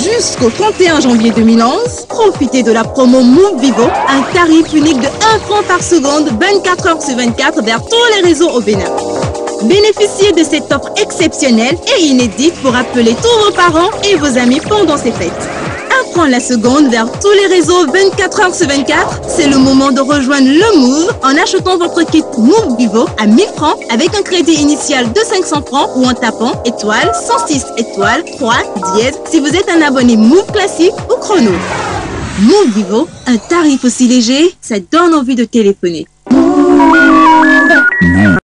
Jusqu'au 31 janvier 2011, profitez de la promo Move Vivo, un tarif unique de 1 franc par seconde, 24 heures sur 24 vers tous les réseaux au Bénin. Bénéficiez de cette offre exceptionnelle et inédite pour appeler tous vos parents et vos amis pendant ces fêtes. 1 franc la seconde vers tous les réseaux 24 heures sur 24, c'est le moment de rejoindre le Move en achetant votre kit Move Vivo à 1000 francs avec un crédit initial de 500 francs ou en tapant étoile 106 étoile 3 dièse si vous êtes un abonné Move classique ou chrono. Move Vivo, un tarif aussi léger, ça donne envie de téléphoner.